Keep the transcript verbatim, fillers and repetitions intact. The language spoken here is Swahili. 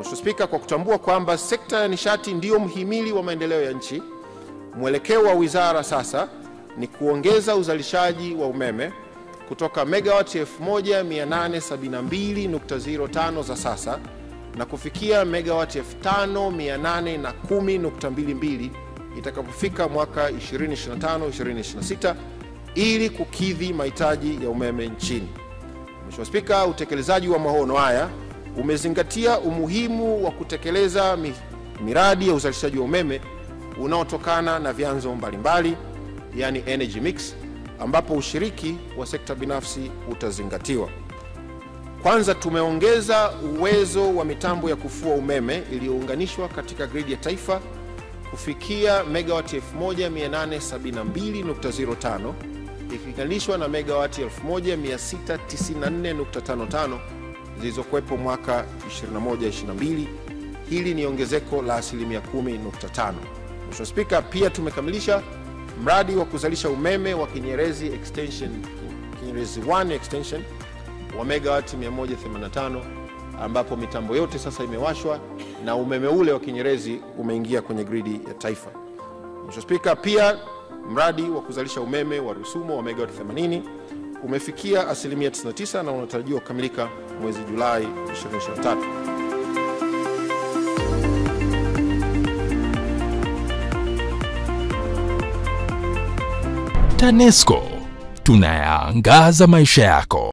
Mheshimiwa Spika, kwa kutambua kwamba sekta ya nishati ndiyo mhimili wa maendeleo ya nchi, mwelekeo wa wizara sasa ni kuongeza uzalishaji wa umeme kutoka megawati elfu moja mia nane sabini na mbili nukta zero tano za sasa na kufikia megawati elfu tano mia nane kumi nukta mbili mbili itakapofika mwaka ishirini ishirini na tano ishirini ishirini na sita ili kukidhi mahitaji ya umeme nchini. Mheshimiwa Spika, utekelezaji wa maono haya umezingatia umuhimu wa kutekeleza miradi ya uzalishaji wa umeme unaotokana na vyanzo mbalimbali, yani energy mix, ambapo ushiriki wa sekta binafsi utazingatiwa. Kwanza, tumeongeza uwezo wa mitambo ya kufua umeme iliyounganishwa katika gridi ya taifa kufikia megawati elfu moja mia nane sabini na mbili nukta zero tano ikilinganishwa na megawati elfu moja mia sita tisini na nne nukta tano tano zilizokuwepo mwaka ishirini na moja ishirini na mbili. Hili ni ongezeko la asilimia kumi nukta tano. Mheshimiwa Spika, pia tumekamilisha mradi wa kuzalisha umeme wa Kinyerezi extension Kinyerezi one extension wa megawati mia moja themanini na tano, ambapo mitambo yote sasa imewashwa na umeme ule wa Kinyerezi umeingia kwenye gridi ya taifa. Mheshimiwa Spika, pia mradi wa kuzalisha umeme wa Rusumo wa megawati themanini umefikia asilimia tisini na tisa na unatarajiwa kukamilika mwezi Julai ishirini ishirini na tatu. TANESCO, tunayaangaza maisha yako.